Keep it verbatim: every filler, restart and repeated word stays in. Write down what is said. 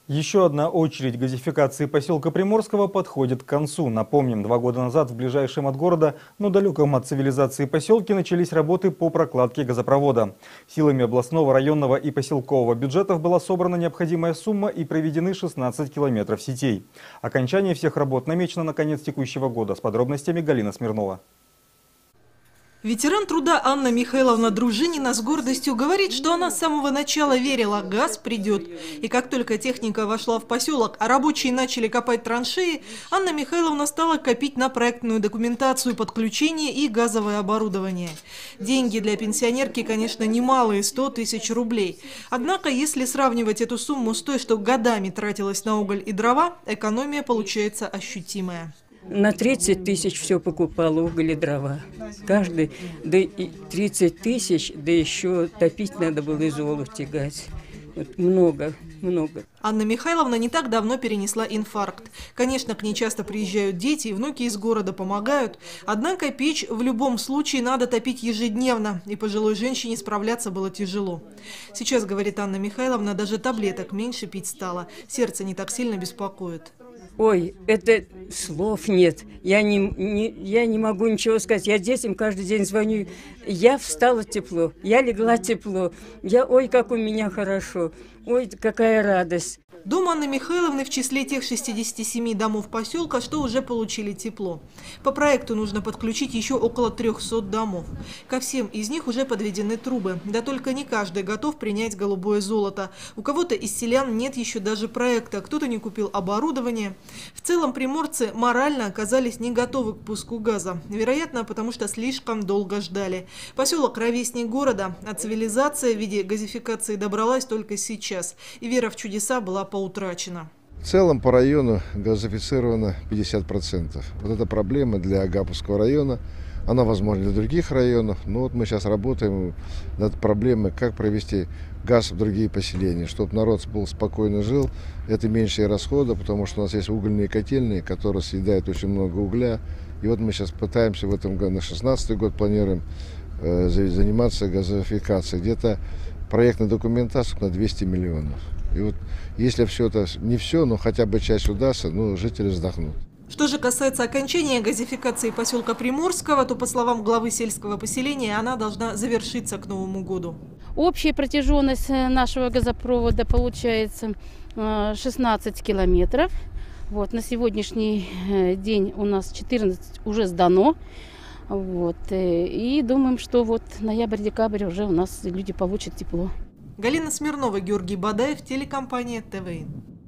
Еще одна очередь газификации поселка Приморского подходит к концу. Напомним, два года назад в ближайшем от города, но далеком от цивилизации поселке начались работы по прокладке газопровода. Силами областного, районного и поселкового бюджетов была собрана необходимая сумма и проведены шестнадцать километров сетей. Окончание всех работ намечено на конец текущего года. С подробностями Галина Смирнова. Ветеран труда Анна Михайловна Дружинина с гордостью говорит, что она с самого начала верила, газ придет. И как только техника вошла в поселок, а рабочие начали копать траншеи, Анна Михайловна стала копить на проектную документацию подключения и газовое оборудование. Деньги для пенсионерки, конечно, немалые – сто тысяч рублей. Однако, если сравнивать эту сумму с той, что годами тратилась на уголь и дрова, экономия получается ощутимая. На тридцать тысяч все покупала, уголь и дрова. Каждый, да и тридцать тысяч, да еще топить надо было и золу тягать. Вот много, много. Анна Михайловна не так давно перенесла инфаркт. Конечно, к ней часто приезжают дети, и внуки из города помогают. Однако печь в любом случае надо топить ежедневно, и пожилой женщине справляться было тяжело. Сейчас, говорит Анна Михайловна, даже таблеток меньше пить стало. Сердце не так сильно беспокоит. Ой, это слов нет. Я не, не, я не могу ничего сказать. Я детям каждый день звоню. Я встала тепло, я легла тепло. Я, ой, как у меня хорошо. Ой, какая радость. Дом Анны Михайловны в числе тех шестидесяти семи домов поселка, что уже получили тепло. По проекту нужно подключить еще около трёхсот домов. Ко всем из них уже подведены трубы. Да только не каждый готов принять голубое золото. У кого-то из селян нет еще даже проекта, кто-то не купил оборудование. В целом приморцы морально оказались не готовы к пуску газа. Вероятно, потому что слишком долго ждали. Поселок ровесник города, а цивилизация в виде газификации добралась только сейчас. И вера в чудеса была поутрачена. В целом по району газифицировано пятьдесят процентов. Вот эта проблема для Агаповского района, она возможна для других районов. Но вот мы сейчас работаем над проблемой, как провести газ в другие поселения, чтобы народ был спокойно жил. Это меньшие расходы, потому что у нас есть угольные котельные, которые съедают очень много угля. И вот мы сейчас пытаемся в этом году, на шестнадцатый год планируем э, заниматься газификацией. Где-то проектная документация на двести миллионов. И вот если все это, не все, но хотя бы часть удастся, ну, жители вздохнут. Что же касается окончания газификации поселка Приморского, то, по словам главы сельского поселения, она должна завершиться к Новому году. Общая протяженность нашего газопровода получается шестнадцать километров. Вот, на сегодняшний день у нас четырнадцать уже сдано. Вот, и думаем, что вот ноябрь-декабрь уже у нас люди получат тепло. Галина Смирнова, Георгий Бадаев, телекомпания ТВ Н.